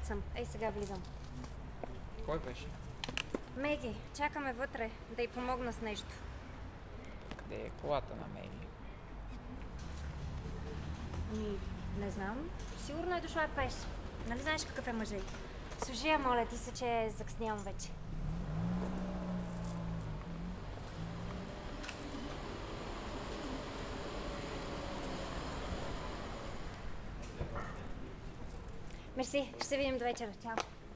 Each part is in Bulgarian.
съм. Ей, сега влизам. Кой беше? Меги, чакаме вътре да й помогна с нещо. Къде е колата на Меги? Не знам. Сигурно е дошла пеш. Нали знаеш какъв е мъжът? Служи я, моля ти се, че закъснявам вече. Мерси, ще се видим до вечера. Чао.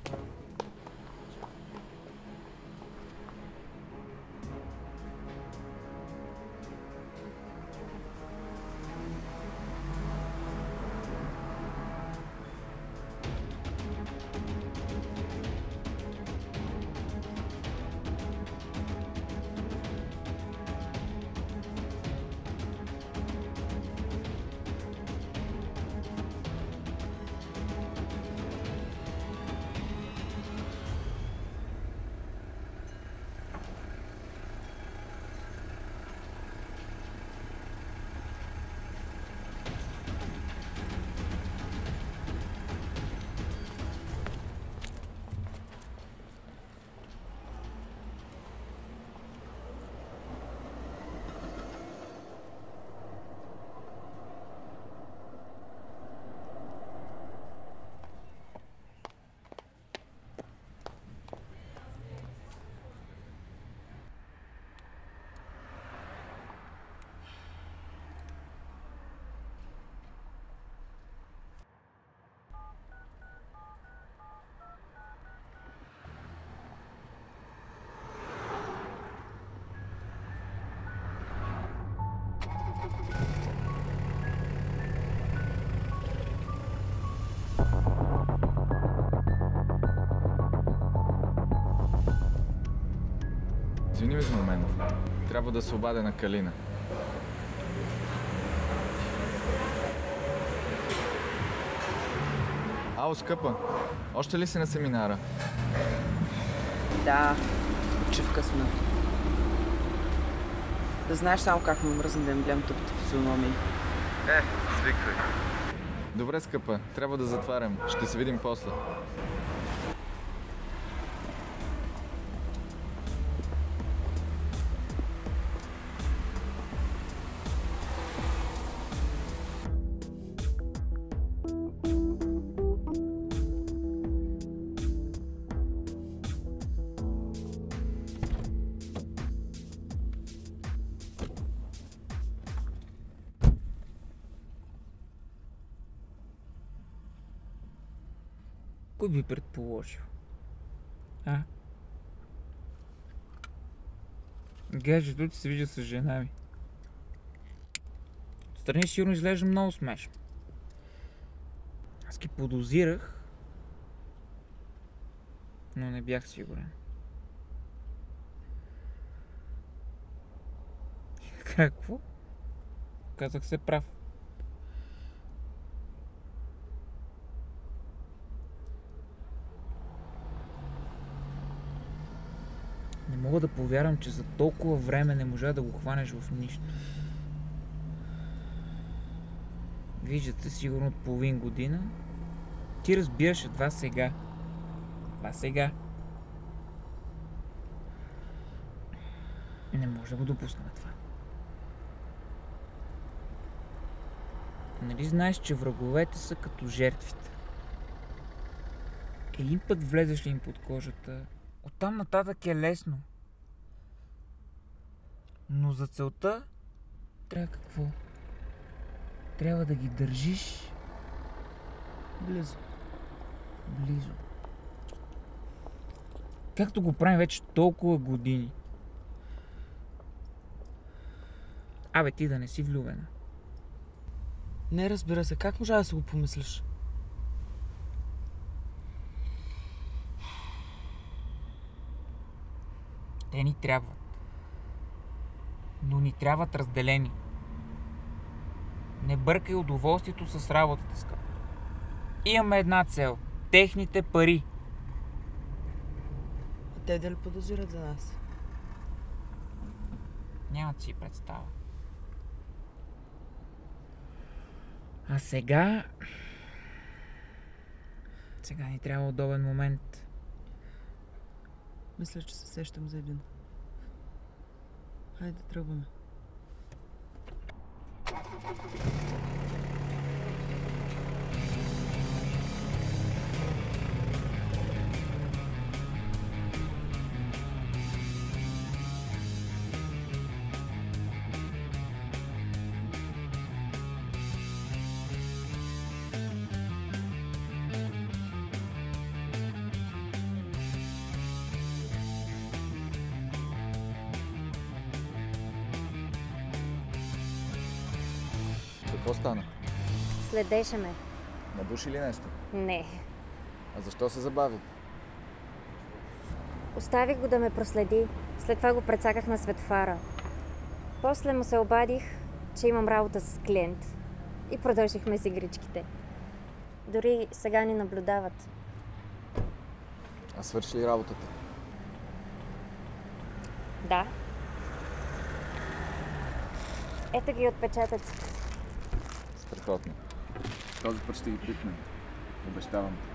Извини ми за момент. Трябва да се обадя на Калина. Ало, скъпа. Още ли си на семинара? Да, почивка сме. Да знаеш само как ме мръзна да им гледам тъпите физиономии. Свиквай. Добре, скъпа. Трябва да затварям. Ще се видим после. Кой би предположил? А? Гаджето ти се вижда с жена ми. Отстрани сигурно изглежда много смешно. Аз ги подозирах, но не бях сигурен. Какво? Казах се прав. Не мога да повярвам, че за толкова време не можа да го хванеш в нищо. Виждат се сигурно от половин година. Ти разбираш едва сега. Това сега. Не може да го допуснем това. Нали знаеш, че враговете са като жертвите? Един път влезеш ли им под кожата, оттам нататък е лесно. Но за целта трябва какво? Трябва да ги държиш Близо. близо. Както го правим вече толкова години. Абе, ти да не си влюбена. Не, разбира се, как можа да си го помислиш? Те ни трябват. Но ни трябват разделени. Не бъркай удоволствието с работата, скъпо. Имаме една цел. Техните пари. А те дали подозират за нас? Нямат си представа. А сега... Сега ни трябва удобен момент. Мисля, че се сещам за един. Хайде, тръгваме. Какво стана? Следеше ме. Набуши ли нещо? Не. А защо се забави? Оставих го да ме проследи. След това го прецаках на светофара. После му се обадих, че имам работа с клиент. И продължихме с игричките. Дори сега ни наблюдават. А свърши ли работата? Да. Ето ги отпечатъците. Страхотно. Този път ще ги пипнем. Обещавам.